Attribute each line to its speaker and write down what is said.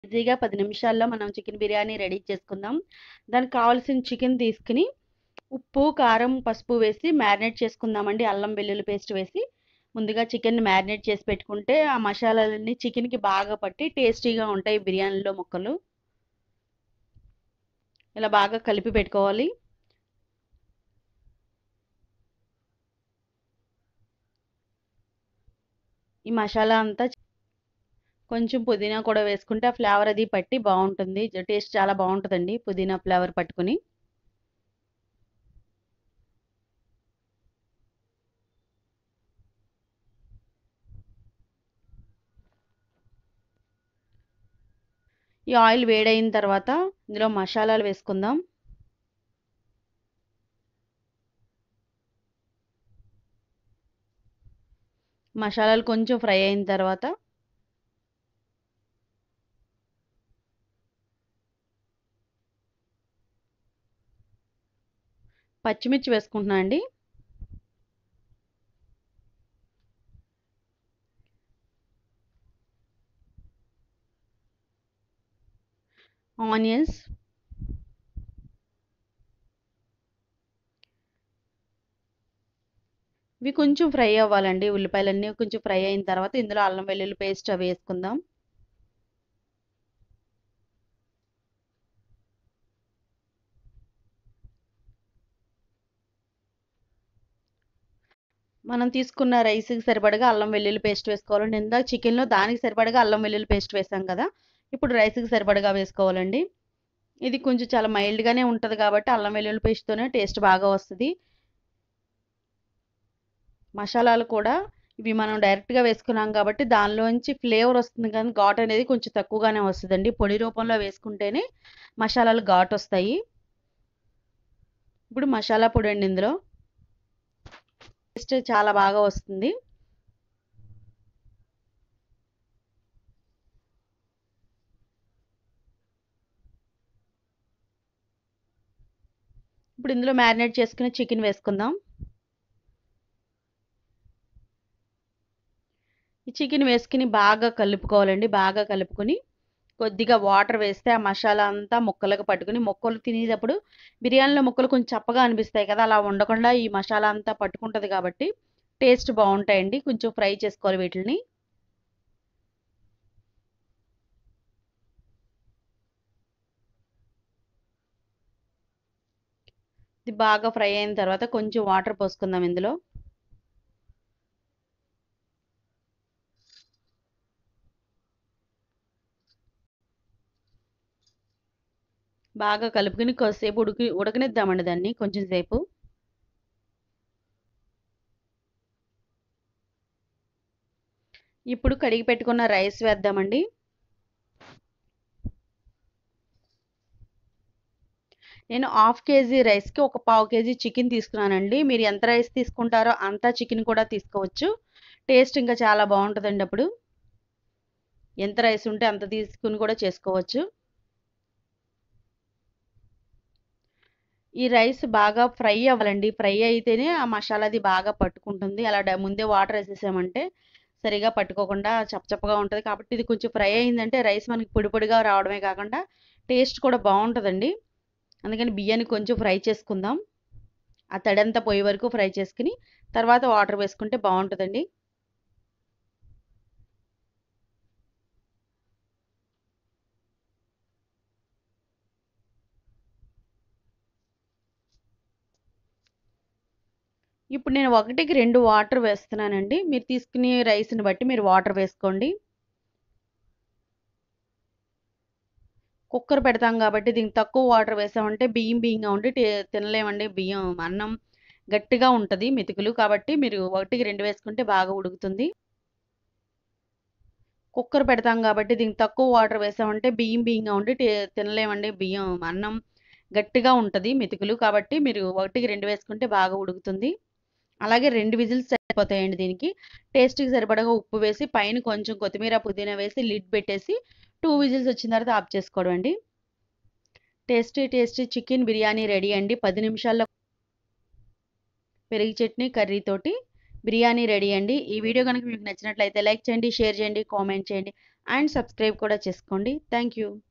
Speaker 1: ఈజీగా 10 నిమిషాల్లో మనం చికెన్ బిర్యానీ రెడీ చేసుకుందాం. దానికి కావాల్సిన చికెన్ తీసుకొని ఉప్పు, కారం, పసుపు వేసి మ్యారినేట్ చేసుకుందామండి. అల్లం వెల్లుల్లి పేస్ట్ వేసి ముందుగా చికెన్ మ్యారినేట్ చేసి పెట్టుకుంటే ఆ మసాలాలన్నీ చికెన్కి బాగా పట్టి టేస్టీగా ఉంటాయి బిర్యానీలో ముక్కలు. ఇలా బాగా కలిపి పెట్టుకోవాలి. ఈ మసాలా అంతా కొంచెం పుదీనా కూడా వేసుకుంటే ఆ ఫ్లేవర్ అది పట్టి బాగుంటుంది. టేస్ట్ చాలా బాగుంటుందండి పుదీనా ఫ్లేవర్ పట్టుకుని. ఈ ఆయిల్ వేడైన తర్వాత ఇందులో మసాలాలు వేసుకుందాం. మసాలాలు కొంచెం ఫ్రై అయిన తర్వాత పచ్చిమిర్చి వేసుకుంటున్నా అండి. ఆనియన్స్, ఇవి కొంచెం ఫ్రై అవ్వాలండి. ఉల్లిపాయలన్నీ కొంచెం ఫ్రై అయిన తర్వాత ఇందులో అల్లం వెల్లుల్లి పేస్ట్ అవి వేసుకుందాం. మనం తీసుకున్న రైస్కి సరిపడగా అల్లం వెల్లుల్లి పేస్ట్ వేసుకోవాలండి. ఇందాక చికెన్లో దానికి సరిపడగా అల్లం వెల్లుల్లి పేస్ట్ వేసాం కదా, ఇప్పుడు రైస్కి సరిపడగా వేసుకోవాలండి. ఇది కొంచెం చాలా మైల్డ్గానే ఉంటుంది కాబట్టి అల్లం వెల్లుల్లి పేస్ట్తోనే టేస్ట్ బాగా వస్తుంది. మసాలాలు కూడా ఇవి మనం డైరెక్ట్గా వేసుకున్నాం కాబట్టి దానిలోంచి ఫ్లేవర్ వస్తుంది, కానీ ఘాట్ అనేది కొంచెం తక్కువగానే వస్తుందండి. పొడి రూపంలో వేసుకుంటేనే మసాలాలు ఘాట్ వస్తాయి. ఇప్పుడు మసాలా పొడి అండి, ఇందులో టేస్ట్ చాలా బాగా వస్తుంది. ఇప్పుడు ఇందులో మ్యారినేట్ చేసుకుని చికెన్ వేసుకుందాం. ఈ చికెన్ వేసుకుని బాగా కలుపుకోవాలండి. బాగా కలుపుకొని కొద్దిగా వాటర్ వేస్తే ఆ మసాలా అంతా ముక్కలకు పట్టుకుని, ముక్కలు తినేటప్పుడు బిర్యానీలో ముక్కలు కొంచెం చప్పగా అనిపిస్తాయి కదా, అలా ఉండకుండా ఈ మసాలా అంతా పట్టుకుంటుంది కాబట్టి టేస్ట్ బాగుంటాయండి. కొంచెం ఫ్రై చేసుకోవాలి వీటిని. ఇది బాగా ఫ్రై అయిన తర్వాత కొంచెం వాటర్ పోసుకుందాం ఇందులో. బాగా కలుపుకుని కొద్దిసేపు ఉడకనిద్దామండి దాన్ని కొంచెం సేపు. ఇప్పుడు కడిగి పెట్టుకున్న రైస్ వేద్దామండి. నేను హాఫ్ కేజీ రైస్కి ఒక పావు కేజీ చికెన్ తీసుకున్నానండి. మీరు ఎంత రైస్ తీసుకుంటారో అంత చికెన్ కూడా తీసుకోవచ్చు. టేస్ట్ ఇంకా చాలా బాగుంటుందండి. అప్పుడు ఎంత రైస్ ఉంటే అంత తీసుకుని కూడా చేసుకోవచ్చు. ఈ రైస్ బాగా ఫ్రై అవ్వాలండి. ఫ్రై అయితేనే ఆ మసాలాది బాగా పట్టుకుంటుంది. అలా ముందే వాటర్ వేసేసామంటే సరిగా పట్టుకోకుండా చప్పచప్పగా ఉంటుంది. కాబట్టి ఇది కొంచెం ఫ్రై అయిందంటే రైస్ మనకి పొడి పొడిగా రావడమే కాకుండా టేస్ట్ కూడా బాగుంటుందండి. అందుకని బియ్యాన్ని కొంచెం ఫ్రై చేసుకుందాం. ఆ తడంతా పోయే వరకు ఫ్రై చేసుకుని తర్వాత వాటర్ వేసుకుంటే బాగుంటుందండి. ఇప్పుడు నేను 1కి 2 వాటర్ వేస్తున్నానండి. మీరు తీసుకునే రైస్ని బట్టి మీరు వాటర్ వేసుకోండి. కుక్కర్ పెడతాం కాబట్టి దీనికి తక్కువ వాటర్ వేసామంటే బియ్యంగా ఉండి తినలేమండి. అన్నం గట్టిగా ఉంటుంది మెతుకులు. కాబట్టి మీరు 1కి 2 వేసుకుంటే బాగా ఉడుకుతుంది. కుక్కర్ పెడతాం కాబట్టి దీనికి తక్కువ వాటర్ వేసామంటే బియ్యంగా ఉండి తినలేమండి. అన్నం గట్టిగా ఉంటుంది మెతుకులు. కాబట్టి మీరు 1కి 2 వేసుకుంటే బాగా ఉడుకుతుంది. అలాగే 2 విజిల్స్ సరిపోతాయండి దీనికి. టేస్ట్కి సరిపడగా ఉప్పు వేసి పైన కొంచెం కొత్తిమీర, పుదీనా వేసి లిడ్ పెట్టేసి 2 విజిల్స్ వచ్చిన తర్వాత ఆఫ్ చేసుకోవడం అండి. టేస్టీ చికెన్ బిర్యానీ రెడీ అండి. 10 నిమిషాల్లో పెరుగు చట్నీ కర్రీ తోటి బిర్యానీ రెడీ అండి. ఈ వీడియో కనుక మీకు నచ్చినట్లయితే లైక్ చేయండి, షేర్ చేయండి, కామెంట్ చేయండి అండ్ సబ్స్క్రైబ్ కూడా చేసుకోండి. Thank you.